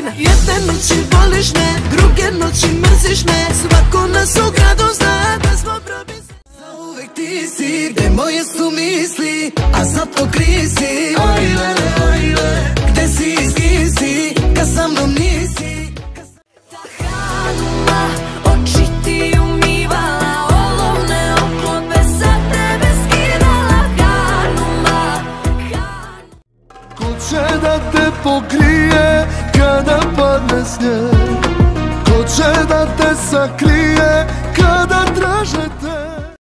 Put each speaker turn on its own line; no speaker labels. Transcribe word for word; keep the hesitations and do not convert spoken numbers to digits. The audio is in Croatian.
Jedne noći voliš me, druge noći mrziš me. Svako nas u gradu zna da smo probisli. Zauvek ti si, gde moje su misli, a sad po krisi. Ojle, ojle, gde si, gdje si, kad sa mnom nisi.
Tahanula, oči ti umivala, olovne oklope sa tebe skidala. Hanula, Hanula.
Ko će da te pokrije kada padne snijeg? Ko će da te sakrije kada traže te?